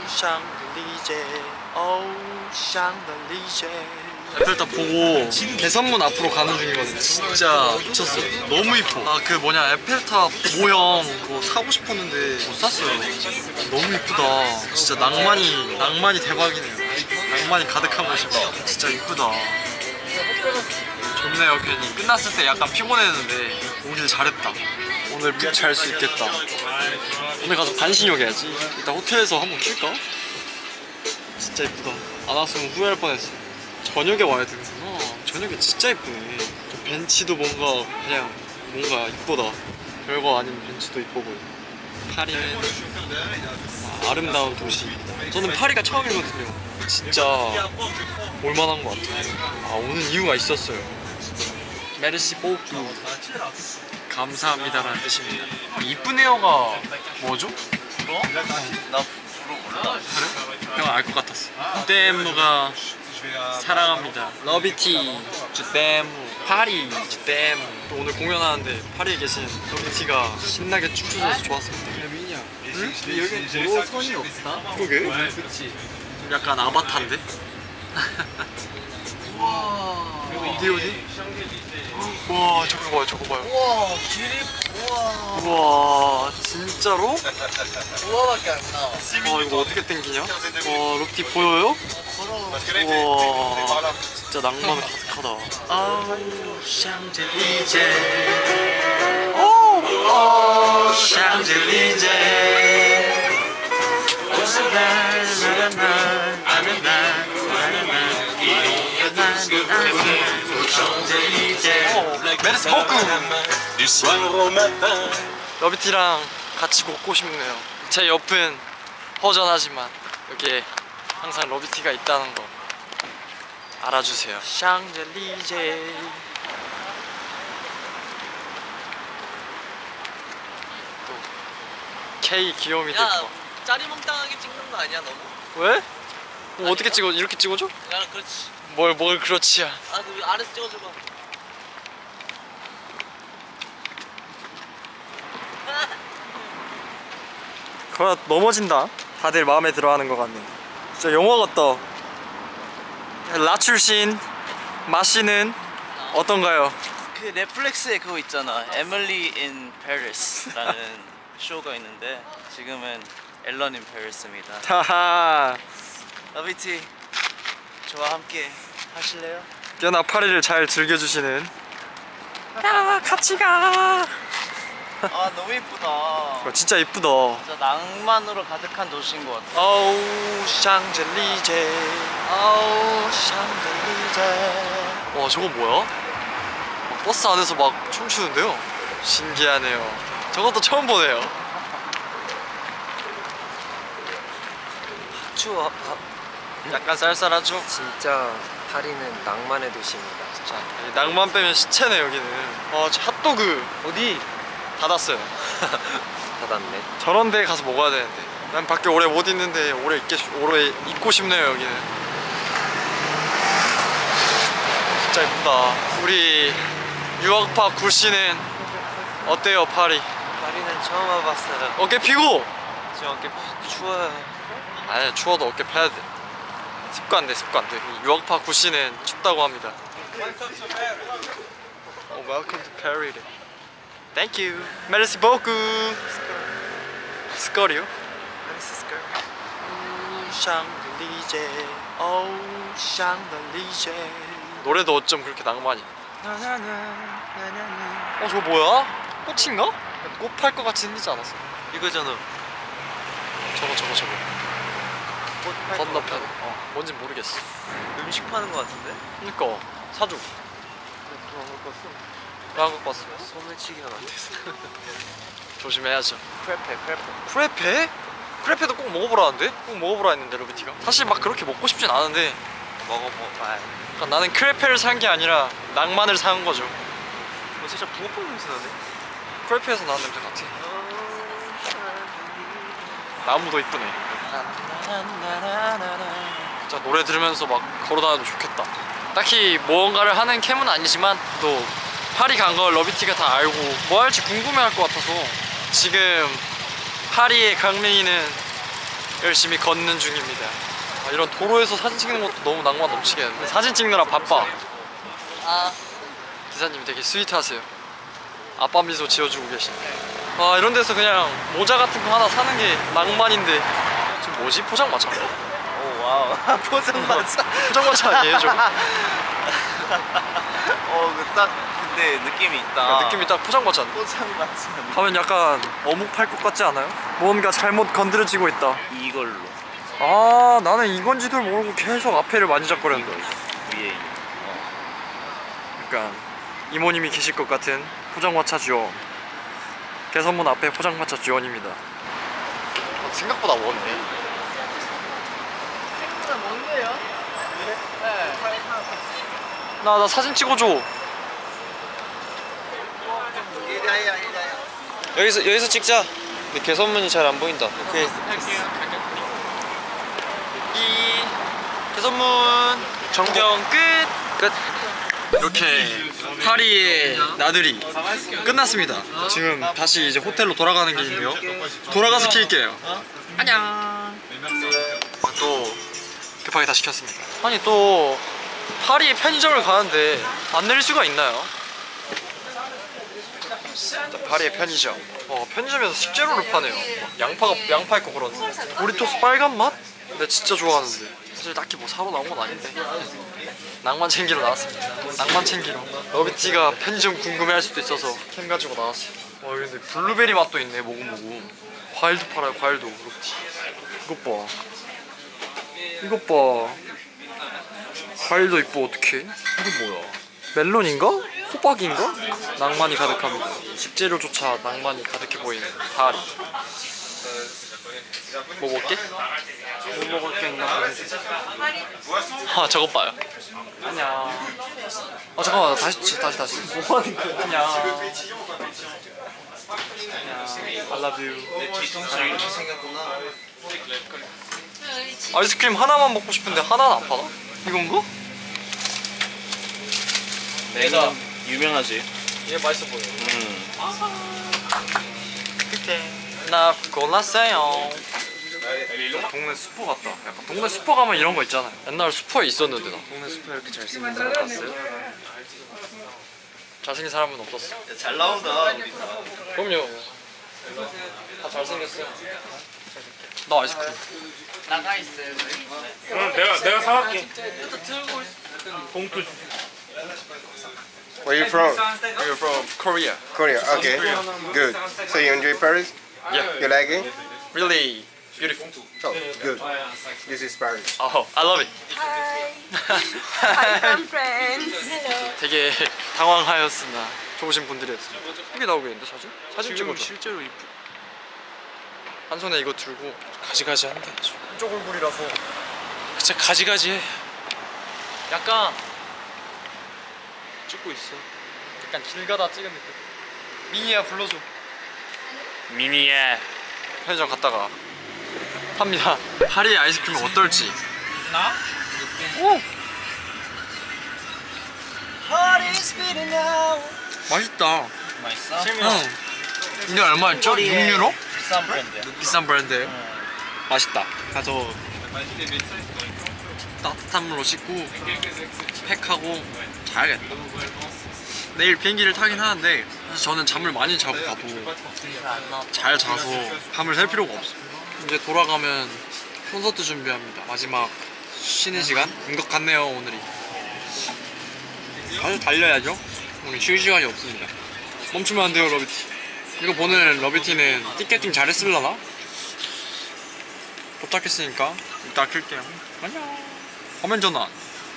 샹들리제 샹들리제 에펠탑 보고 개선문 앞으로 가는 중이거든요. 진짜 미쳤어요. 너무 이뻐. 아 그 뭐냐 에펠탑 모형 그거 사고 싶었는데 못 샀어요. 너무 이쁘다. 진짜 낭만이 대박이네요. 낭만이 가득한 곳이다. 진짜 이쁘다. 좋네요. 괜히 끝났을 때 약간 피곤했는데 오길 잘했다. 오늘 푹 잘 수 있겠다. 오늘 가서 반신욕 해야지. 일단 호텔에서 한번 킬까? 진짜 이쁘다. 안 왔으면 후회할 뻔했어. 저녁에 와야 되는구나. 저녁에 진짜 이쁘네. 벤치도 뭔가 이쁘다. 별거 아닌 벤치도 이뻐 보여. 파리는 아름다운 도시. 저는 파리가 처음이거든요. 진짜 올만한 것 같아요. 아 오는 이유가 있었어요. 메르시 보쿠 감사합니다라는 뜻입니다. 이쁜 에어가 뭐죠? 나 몰라. 그래? 형 알 것 같았어. 댐무가 사랑합니다. 러비티 주댐무 파리 주댐무. 또 오늘 공연하는데 파리에 계신 러비티가 신나게 춤추셔서 좋았습니다. 응? 여기 노선이 없다? 그러게? 그치. 약간 아바타인데? 우와 어디? 와 저거 봐요. 우와 길이 우와 진짜로? 우와밖에 안 나와. 와 이거 어떻게 땡기냐? 와 럽티 보여요? 우와 진짜 낭만 가득하다. 아우 샹젤리제 오 샹젤리제 메르스 보쿠 러비티랑 같이 걷고 싶네요. 제 옆은 허전하지만 여기에 항상 러비티가 있다는 거 알아주세요. 샹젤리제 또 K 귀요미들 거. 짜리몽땅하게 찍는 거 아니야 너무? 왜? 뭐 어떻게 찍어? 이렇게 찍어줘? 야 그렇지. 뭘 그렇지야. 아 그 아래서 찍어줘봐. 그러다 넘어진다. 다들 마음에 들어하는 것 같네. 진짜 영화 같다. 라출신 마씨는 어떤가요? 그 넷플릭스에 그거 있잖아. 에밀리 인 페리스라는 쇼가 있는데 지금은 앨런 인 페리스입니다. 하하. 러비티 저와 함께 하실래요? 연아 파리를 잘 즐겨주시는. 야 같이 가. 아 너무 이쁘다. 진짜 이쁘다. 진짜 낭만으로 가득한 도시인 것 같아. 아우 샹젤리제 아우 샹젤리제. 와 저거 뭐야? 버스 안에서 막 춤추는데요? 신기하네요. 저것도 처음 보네요. 추워. 약간 쌀쌀하죠? 진짜 파리는 낭만의 도시입니다. 자, 낭만 빼면 시체네 여기는. 저 핫도그 어디? 닫았어요. 닫았네. 저런 데 가서 먹어야 되는데 난 밖에 오래 못 있는데 오래 있고 싶네요 여기는. 진짜 이쁘다. 우리 유학파 굴씨는 어때요 파리? 파리는 처음 와봤어요. 어깨 피고! 지금 어깨 추워요. 아니 추워도 어깨 펴야 돼. 습관돼. 유학파 굴씨는 춥다고 합니다. Welcome to Paris. Thank you. Merci beaucoup. 스컬이요? 메르시 스컬. 샹들리제 샹들리제. 노래도 어쩜 그렇게 낭만이. 저거 뭐야? 꽃인가? 꽃 팔 것 같이 생기지 않았어? 이거잖아. 저거 꽃 건너편. 뭔진 모르겠어. 음식 파는 거 같은데? 그니까 사줘. 나 한국 봤어. 소매치기가 안 돼서. 조심해야죠. 크레페. 크레페도 꼭 먹어보라는데? 꼭 먹어보라 했는데 러비티가. 사실 막 그렇게 먹고 싶진 않은데 먹어봐. 그러니까 나는 크레페를 산 게 아니라 낭만을 산 거죠. 살짝 붕어빵 냄새 나네. 크레페에서 나는 냄새 같아. 나무도 이쁘네. 진짜 노래 들으면서 막 걸어다녀도 좋겠다. 딱히 무언가를 하는 캠은 아니지만 또 파리 간 걸 러비티가 다 알고 뭐 할지 궁금해할 것 같아서 지금 파리의 강민이는 열심히 걷는 중입니다. 이런 도로에서 사진 찍는 것도 너무 낭만 넘치겠는데 사진 찍느라 바빠. 기사님 되게 스위트하세요. 아빠 미소 지어주고 계시네. 이런 데서 그냥 모자 같은 거 하나 사는 게 낭만인데 지금 뭐지? 포장마차? 오 와우. 포장마차. 포장마차 아니에요 저거? 근데 느낌이 있다. 느낌이 딱 포장마차인데. 포장마차. 가면 약간 어묵 팔 것 같지 않아요? 뭔가 잘못 건드려지고 있다. 이걸로 나는 이건지도 모르고 계속 앞에를 만지작거렸는데 위에 있는. 약간 이모님이 계실 것 같은 포장마차 지원. 개선문 앞에 포장마차 지원입니다. 생각보다 먼네. 생각보다 먼데요? 나 사진 찍어줘. 여기서 찍자. 근데 개선문이 잘 안 보인다. 오케이. 이 개선문 전경 끝. 이렇게 파리의 나들이 끝났습니다. 지금 다시 이제 호텔로 돌아가는 길인데요. 돌아가서 킬게요. 안녕. 또 급하게 다시 켰습니다. 아니 또 파리의 편의점을 가는데 안 내릴 수가 있나요? 파리의 편의점. 편의점에서 식재료를 파네요. 양파 있고 그런데. 도리토스 빨간 맛? 근데 진짜 좋아하는데. 사실 딱히 뭐 사러 나온 건 아닌데. 낭만 챙기러 나왔습니다. 낭만 챙기러. 러비티가 편의점 궁금해할 수도 있어서 캠 가지고 나왔어요. 근데 블루베리 맛도 있네. 모구모구. 과일도 팔아요. 과일도. 러비티. 이것 봐. 과일도 있고 어떡해? 이거 뭐야? 멜론인가? 호박인가? 낭만이 가득합니다. 식재료조차 낭만이 가득해 보이는 파리. 뭐 먹게? 뭐 먹을 게 있나? 저것 봐요. 안녕. 잠깐만 다시. 뭐 하는 거야? 안녕. I love you. 뒤통수 이렇게 생겼구나. 아이스크림 하나만 먹고 싶은데 하나는 안 파나? 이건가? 내가 유명하지. 얘 맛있어 보여. 나 골랐어요. 동네 슈퍼 같다. 약간 동네 슈퍼 가면 이런 거 있잖아요. 옛날 슈퍼에 있었는데 나. 동네 슈퍼에 이렇게 잘생긴 사람 봤어요? 잘생긴 사람은 없었어. 잘 나온다. 그럼요. 다 잘생겼어요. 나 아이스크림. 나가 있어요. 내가 사갈게. 봉투. Where are you from? We're from Korea. Korea. Okay. Good. So you enjoy Paris? Yeah. You like it? Really beautiful. Oh, good. This is Paris. Oh, I love it. Hi from France. Hello. 되게 당황하였으나 좋으신 분들이었어요. 이게 나오겠는데 사진? 사진 지금 찍어줘. 실제로 이쁘. 한 손에 이거 들고 가지가지 한다. 한쪽 얼굴이라서 진짜 가지가지 해. 약간 찍고 있어. 약간 길 가다 찍은 느낌. 미니야 불러줘. 미니야. 편의점 갔다가 팝니다. 파리의 아이스크림은 어떨지. 나? 오! 맛있다. 맛있어? 응. 이게 얼마였죠? 6유로? 비싼 브랜드야. 비싼 브랜드예요. 맛있다. 가서 따뜻한 물로 씻고 팩하고 자야겠다. 내일 비행기를 타긴 하는데 사실 저는 잠을 많이 자고 가도 잘 자서 밤을 샐 필요가 없어요. 이제 돌아가면 콘서트 준비합니다. 마지막 쉬는 시간? 온 것 같네요 오늘이. 아주 달려야죠. 오늘 쉴 시간이 없습니다. 멈추면 안 돼요 러비티. 이거 보는 러비티는 티켓팅 잘했을라나? 도착했으니까 이따 킬게요. 안녕. 화면 전환.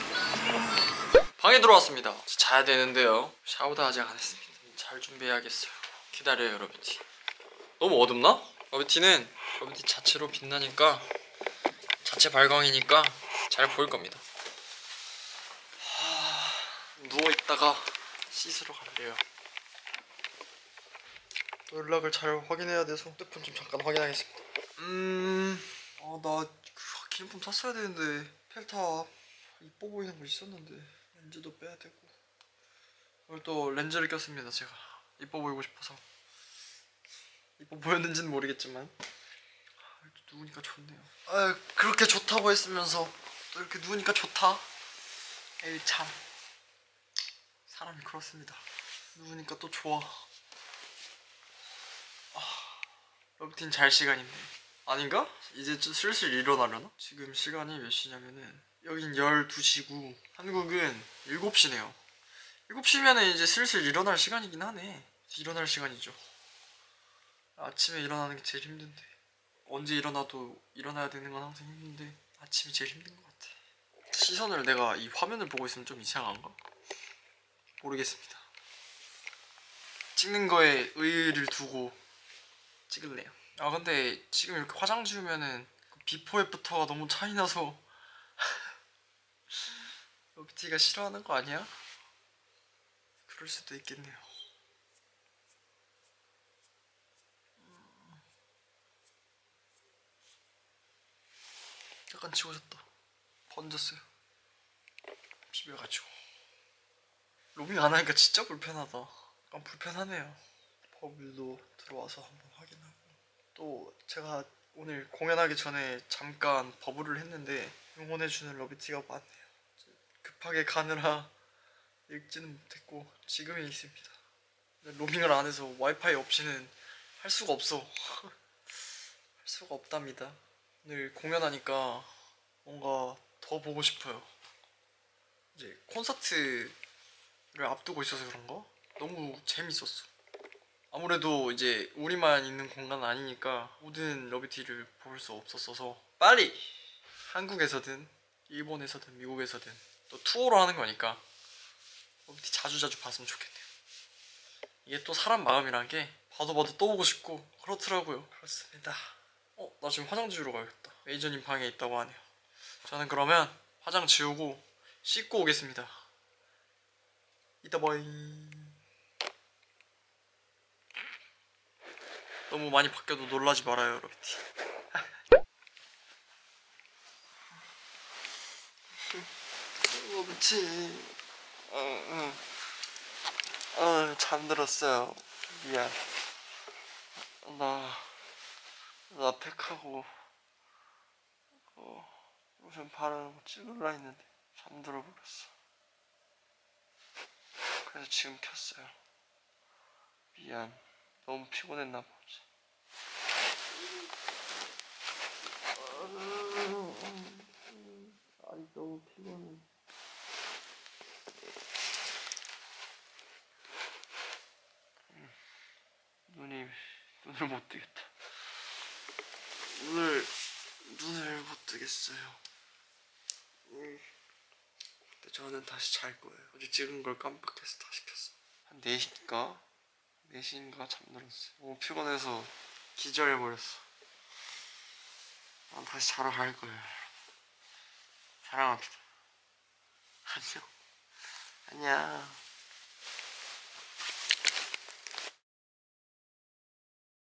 방에 들어왔습니다. 자야 되는데요. 샤워도 아직 안 했습니다. 잘 준비해야겠어요. 기다려요 러비티. 너무 어둡나? 러비티는 러비티 자체로 빛나니까 자체 발광이니까 잘 보일 겁니다. 누워있다가 씻으러 갈래요. 또 연락을 잘 확인해야 돼서 핸드폰 좀 잠깐 확인하겠습니다. 나 기념품 샀어야 되는데 펠타 이뻐 보이는 거 있었는데 렌즈도 빼야 되고 오늘 또 렌즈를 꼈습니다. 제가 이뻐 보이고 싶어서. 이뻐 보였는지는 모르겠지만 누우니까 좋네요. 아, 그렇게 좋다고 했으면서 또 이렇게 누우니까 좋다. 에이 참, 사람이 그렇습니다. 누우니까 또 좋아. 러비틴 잘 시간인데 아닌가? 이제 좀 슬슬 일어나려나? 지금 시간이 몇 시냐면은 여긴 12시고 한국은 7시네요 7시면은 이제 슬슬 일어날 시간이긴 하네. 일어날 시간이죠. 아침에 일어나는 게 제일 힘든데, 언제 일어나도 일어나야 되는 건 항상 힘든데 아침이 제일 힘든 것 같아. 시선을 내가 이 화면을 보고 있으면 좀 이상한가? 모르겠습니다. 찍는 거에 의의를 두고 찍을래요. 아 근데 지금 이렇게 화장 지우면은 비포 애프터가 너무 차이 나서 러비티가 싫어하는 거 아니야? 그럴 수도 있겠네요. 약간 지워졌다. 번졌어요. 비벼가지고. 로밍 안 하니까 진짜 불편하다. 약간 불편하네요. 버블도 들어와서 한번 확인하고, 또 제가 오늘 공연하기 전에 잠깐 버블을 했는데 응원해주는 러비티가 많네요. 급하게 가느라 읽지는 못했고 지금이 있습니다. 로밍을 안 해서 와이파이 없이는 할 수가 없어. 할 수가 없답니다. 오늘 공연하니까 뭔가 더 보고 싶어요. 이제 콘서트를 앞두고 있어서 그런가? 너무 재밌었어. 아무래도 이제 우리만 있는 공간은 아니니까 모든 러비티를 볼 수 없었어서 빨리 한국에서든 일본에서든 미국에서든 또 투어로 하는 거니까 러비티 자주자주 봤으면 좋겠네요. 이게 또 사람 마음이란 게 봐도 또 보고 싶고 그렇더라고요. 그렇습니다. 나 지금 화장 지우러 가야겠다. 메이저님 방에 있다고 하네요. 저는 그러면 화장 지우고 씻고 오겠습니다. 이따 봐이. 너무 많이 바뀌어도 놀라지 말아요, 러비티. 러비티. 잠들었어요. 미안. 나 팩하고 로션 바르고 찍으려 했는데 잠들어 버렸어. 그래서 지금 켰어요. 미안. 너무 피곤했나 보지. 아니 너무 피곤해. 눈을 못 뜨겠다. 눈을 못 뜨겠어요. 근데 저는 다시 잘 거예요. 어제 찍은 걸 깜빡해서 다시 켰어. 한 4시인가? 4시인가 잠들었어요. 너무 피곤해서 기절해버렸어. 난 다시 자러 갈 거예요. 사랑합니다. 안녕. 안녕.